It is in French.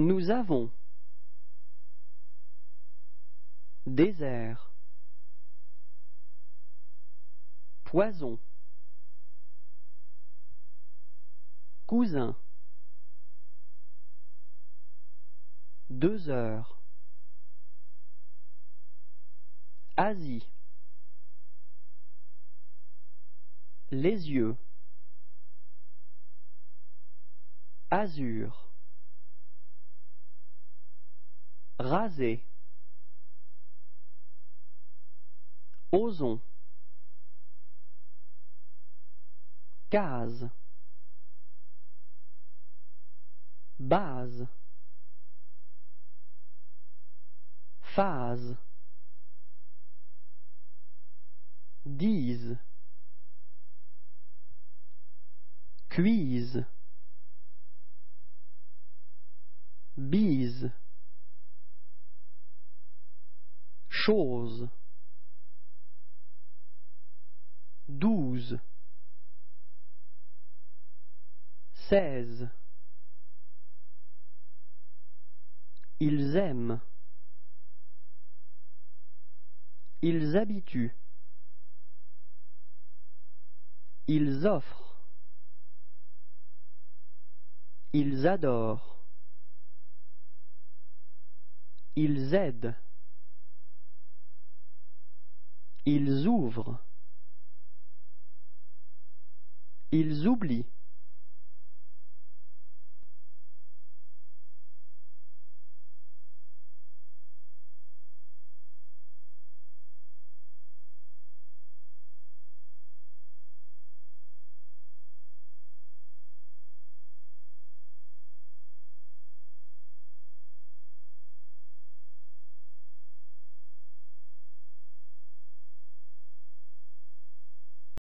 Nous avons. Désert. Poison. Cousin. 2 heures. Asie. Les yeux. Azur. Raser. Ozon. Case. Base. Phase. Dise. Cuise. Bise. Chose. 12. 16. Ils aiment. Ils habituent. Ils offrent. Ils adorent. Ils aident. Ils ouvrent. Ils oublient.